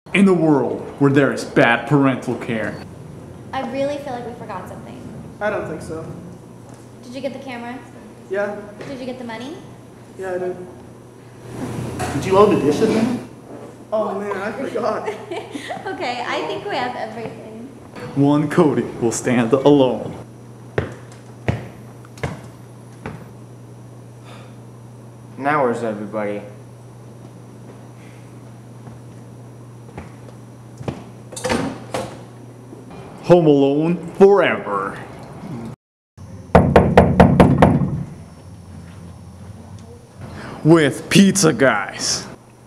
In a world where there is bad parental care. I really feel like we forgot something. I don't think so. Did you get the camera? Yeah? Did you get the money? Yeah, I did. Did you load the dishes, man? Oh man, I forgot. Okay, I think we have everything. One Cody will stand alone. Now where's everybody? Home Alone forever. With pizza guys.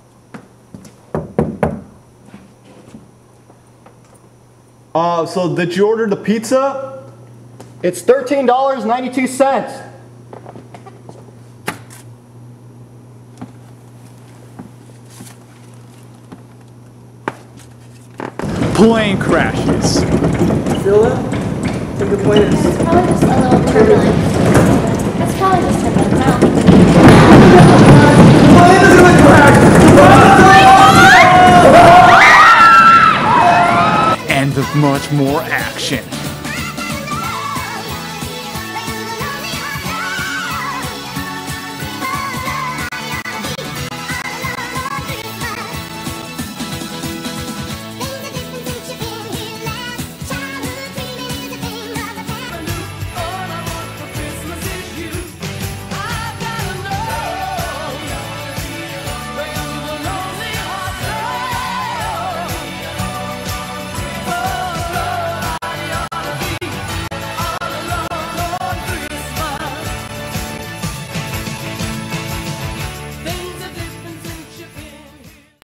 So did you order the pizza? It's $13.92. Plane crashes. Feel that? I think the plane is. It's probably just a little turbulence. That's probably just turbulence. I don't think And of much more action.